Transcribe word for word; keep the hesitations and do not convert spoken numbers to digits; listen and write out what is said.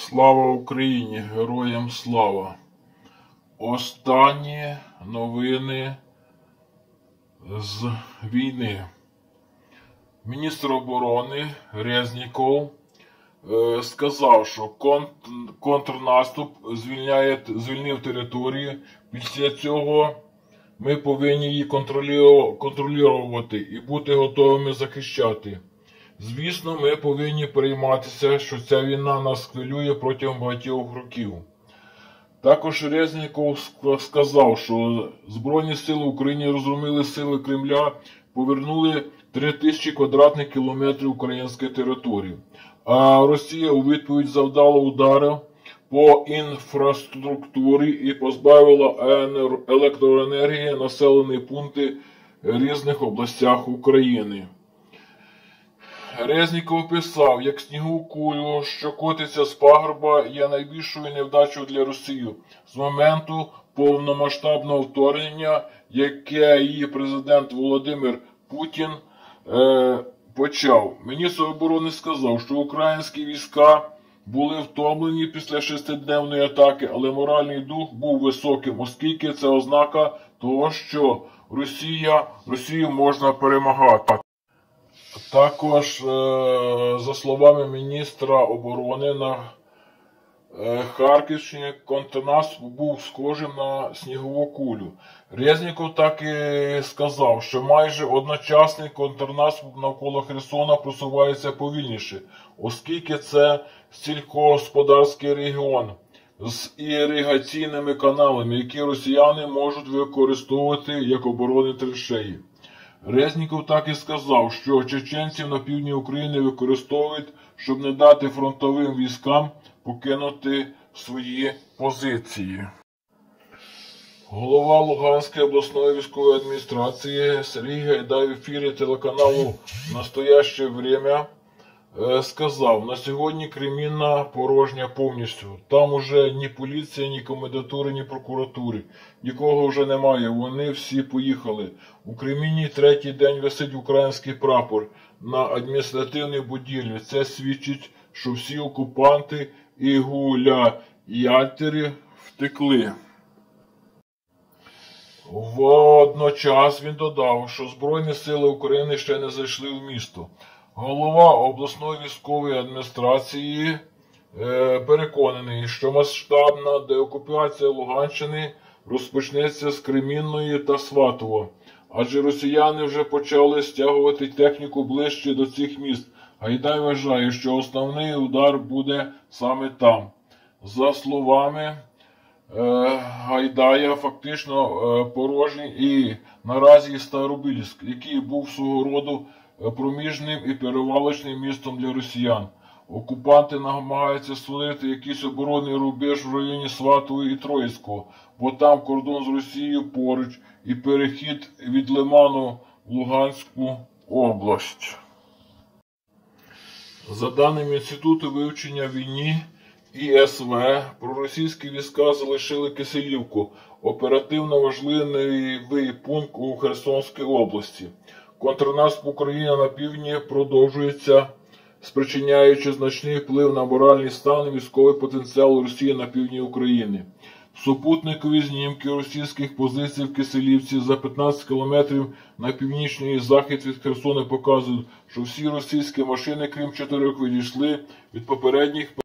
Слава Україні! Героям слава! Останні новини з війни. Міністр оборони Резніков е, сказав, що конт, контрнаступ звільняє, звільнив території. Після цього ми повинні її контролювати і бути готовими захищати. Звісно, ми повинні перейматися, що ця війна нас хвилює протягом багатьох років. Також Резніков сказав, що Збройні сили України розгромили сили Кремля, повернули три тисячі квадратних кілометрів української території. А Росія у відповідь завдала ударів по інфраструктурі і позбавила електроенергії населені пункти в різних областях України. Резніков писав, як снігову кулю, що котиться з пагорба, є найбільшою невдачею для Росії з моменту повномасштабного вторгнення, яке її президент Володимир Путін е, почав. Міністр оборони сказав, що українські війська були втомлені після шестиденної атаки, але моральний дух був високим, оскільки це ознака того, що Росія, Росію можна перемагати. Також, за словами міністра оборони, на Харківщині контрнаступ був схожим на снігову кулю. Резніков так і сказав, що майже одночасний контрнаступ навколо Херсона просувається повільніше, оскільки це сільськогосподарський регіон з іригаційними каналами, які росіяни можуть використовувати як оборонні траншеї. Резніков так і сказав, що чеченців на півдні України використовують, щоб не дати фронтовим військам покинути свої позиції. Голова Луганської обласної військової адміністрації Сергій Гайдай в ефірі телеканалу «Настояще время» сказав, на сьогодні Кремінна порожня повністю. Там уже ні поліція, ні комендатури, ні прокуратури. Нікого вже немає, вони всі поїхали. У Кремінні третій день висить український прапор на адміністративній будівлі. Це свідчить, що всі окупанти і гулятори втекли. Водночас він додав, що Збройні сили України ще не зайшли в місто. Голова обласної військової адміністрації е, переконаний, що масштабна деокупація Луганщини розпочнеться з Кремінної та Сватово, адже росіяни вже почали стягувати техніку ближче до цих міст. Гайдай вважає, що основний удар буде саме там. За словами е, Гайдая, фактично е, порожній і наразі Старобільськ, який був свого роду проміжним і перевалочним містом для росіян. Окупанти намагаються створити якийсь оборонний рубеж в районі Сватового і Троїцького, бо там кордон з Росією поруч і перехід від Лиману в Луганську область. За даними Інституту вивчення війни І С В, проросійські війська залишили Киселівку, оперативно важливий пункт у Херсонській області. Контрнаступ України на півдні продовжується, спричиняючи значний вплив на моральний стан і військовий потенціал Росії на півдні України. Супутникові знімки російських позицій в Киселівці за п'ятнадцять кілометрів на північний захід від Херсона показують, що всі російські машини, крім чотирьох, відійшли від попередніх